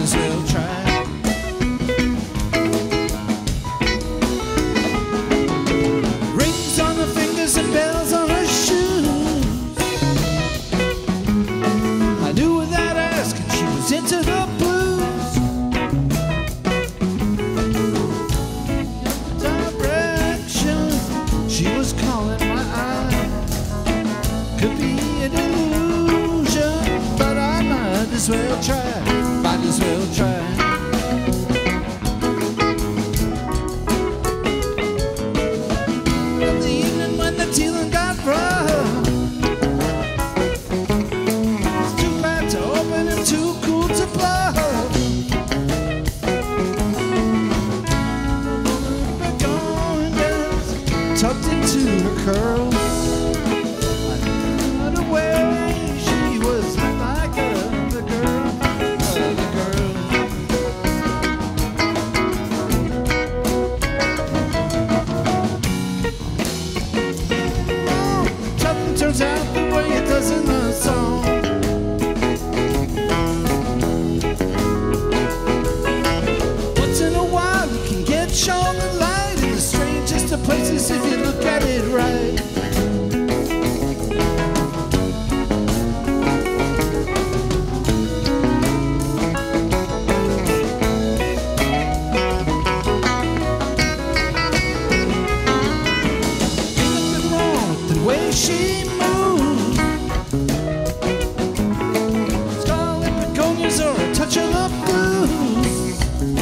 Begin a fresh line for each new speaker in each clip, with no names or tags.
as well try. Rings on her fingers and bells on her shoes. I knew without asking she was into the blues. Direction she was calling my eye. Could be an illusion, but I might as well try. Might as well try. In the evening when the dealing got rough, it's too bad to open and too cool to bluff. But going down, tucked into her curls. I got away, she was like other girl, other girl. Oh, nothing turns out the way it does in the song. Once in a while you can get shown the light in the strangest of places if you look at it right. She moved, scarlet begonias or a touch of the blues.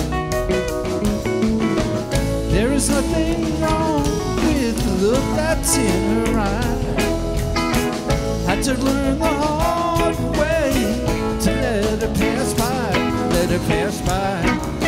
There is nothing wrong with the look that's in her eye. Had to learn the hard way to let her pass by, let her pass by.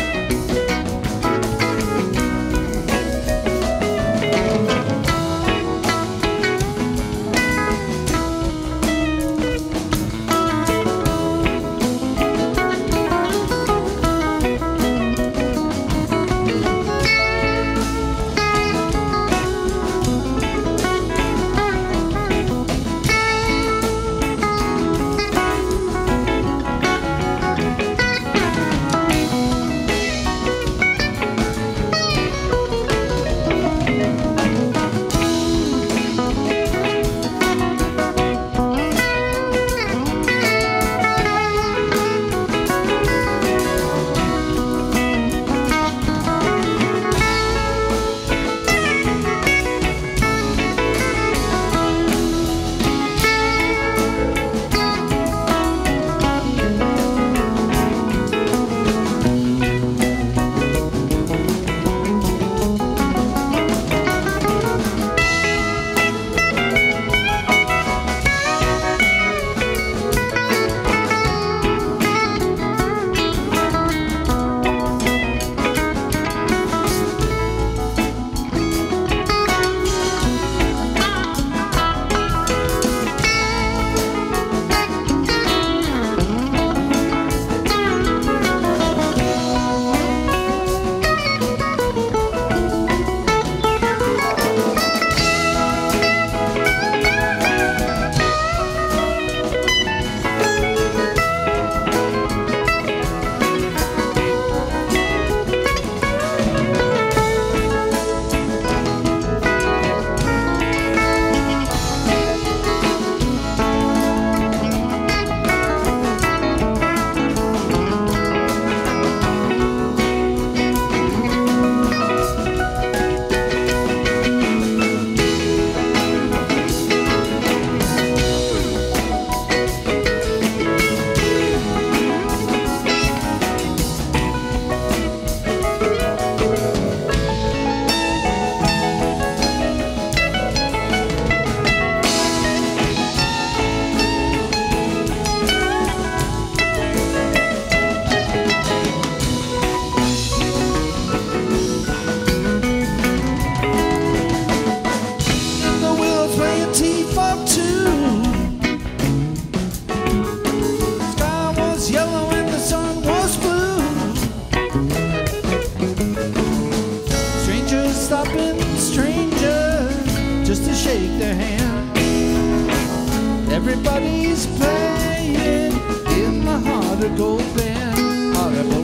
shake their hand. Everybody's playing in the heart of Gold Bend.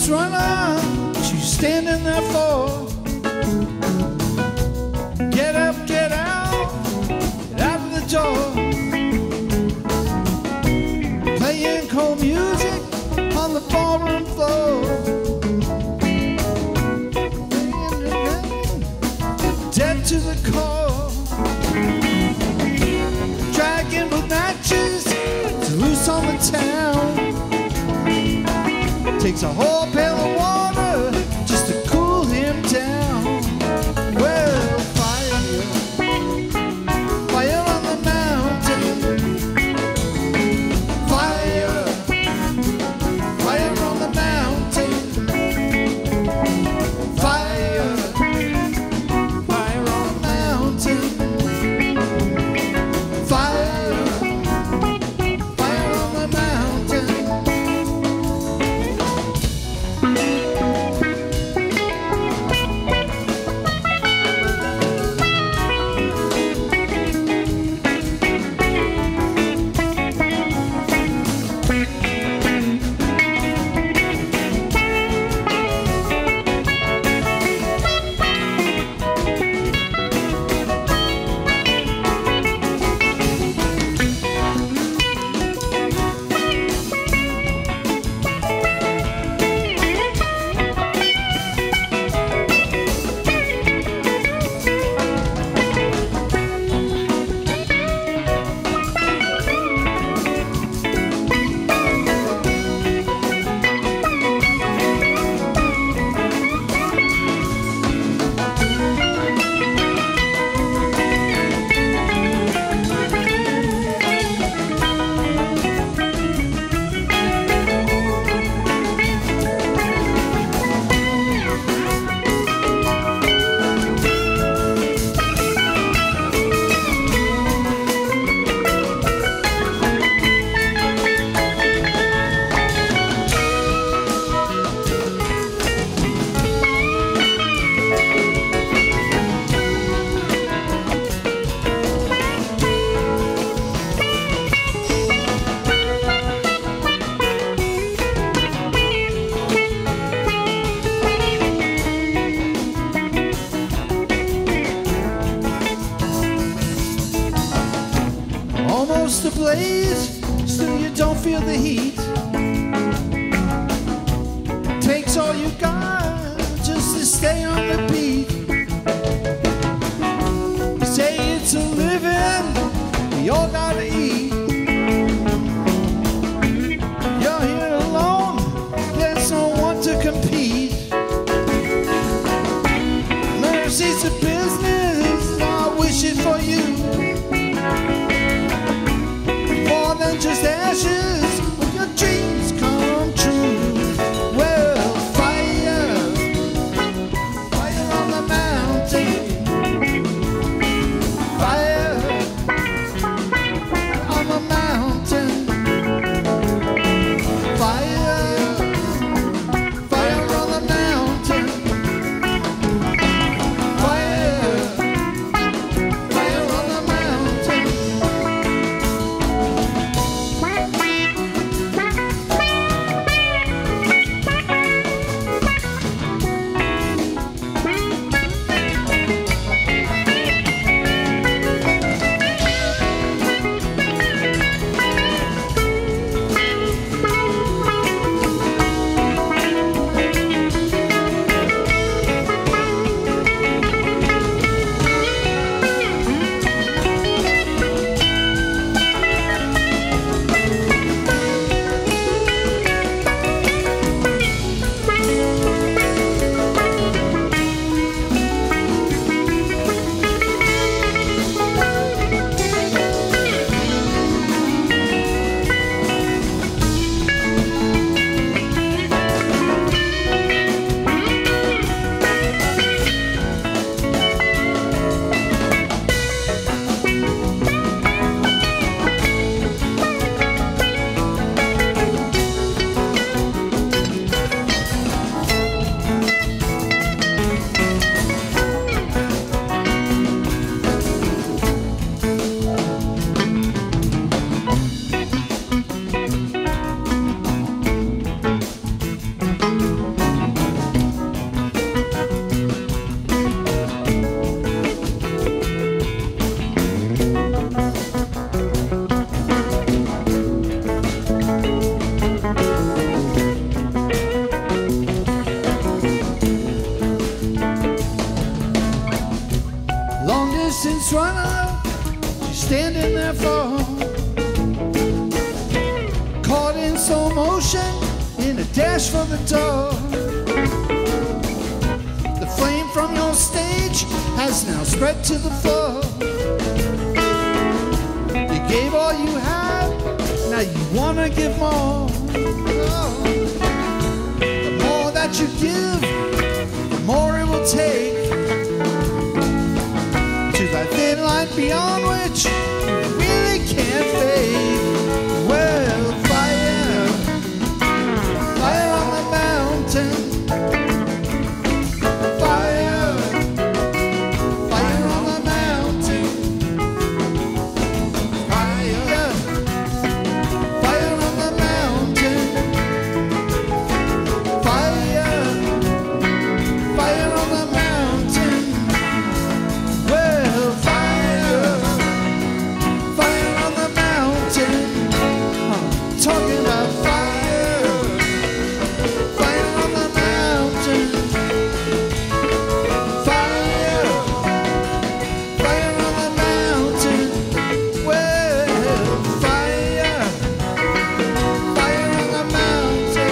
lights run on, what you standing there for? Get up, get out of the door. Playing cold music on the ballroom floor. Dead to the core. Dragging with matches to loose on the town. Takes a whole pail of water just to cool him down. Well, fire, fire on the mountain. Fire, fire on the mountain. Fire, fire on the mountain. Fire, fire on the mountain. Almost ablaze, still you don't feel the heat. Takes all you got just to stay on the beat. You say it's a living, we all gotta eat. You're here alone, there's no one to compete. Mercy's a business, not wishing for you. More than just ashes of your dreams. in slow motion in a dash for the door. The flame from your stage has now spread to the floor. You gave all you had, now you wanna give more. The more that you give, the more it will take, to that thin line beyond which you really can't fade. Well, fire, fire on the mountain, fire, fire on the mountain, fire, fire on the mountain, fire, fire on the mountain. Well, fire, fire on the mountain. Talking about fire, fire on the mountain. Fire, fire on the mountain. Well, fire, fire on the mountain.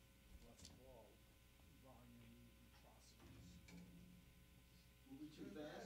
Too bad.